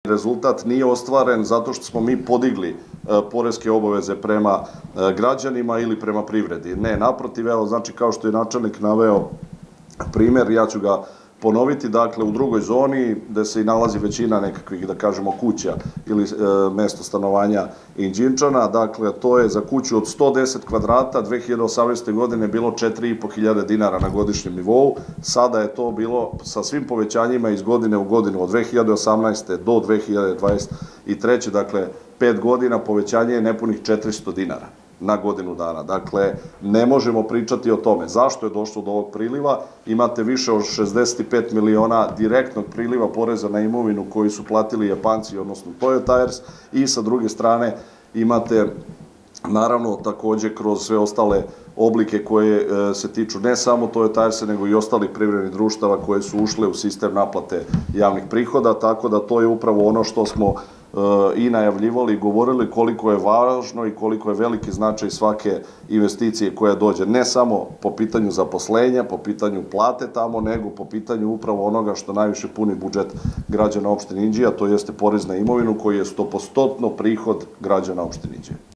rezultat nije ostvaren zato što smo mi podigli poreske obaveze prema građanima ili prema privredi. Ne, naprotiv, evo, znači kao što je načelnik naveo primer, ja ću ga ponoviti, dakle u drugoj zoni gde se i nalazi većina nekakvih, da kažemo, kuća ili mesto stanovanja Inđinčana, dakle to je za kuću od 110 kvadrata 2018. godine bilo 4.500 dinara na godišnjem nivou, sada je to bilo sa svim povećanjima iz godine u godinu, od 2018. do 2023. Dakle 5 godina povećanje je nepunih 400 dinara na godinu dana. Dakle, ne možemo pričati o tome. Zašto je došlo do ovog priliva? Imate više od 65 miliona direktnog priliva poreza na imovinu koji su platili Japanci, odnosno Toyo Tires, i sa druge strane imate, naravno, takođe kroz sve ostale oblike koje se tiču ne samo Toyo Tiresa, nego i ostalih privrednih društava koje su ušle u sistem naplate javnih prihoda, tako da to je upravo ono što smo i najavljivali i govorili koliko je važno i koliko je veliki značaj svake investicije koja dođe, ne samo po pitanju zaposlenja, po pitanju plate tamo, nego po pitanju upravo onoga što najviše puni budžet građana opštine Inđija, to jeste porez na imovinu koji je 100% prihod građana opštine Inđija.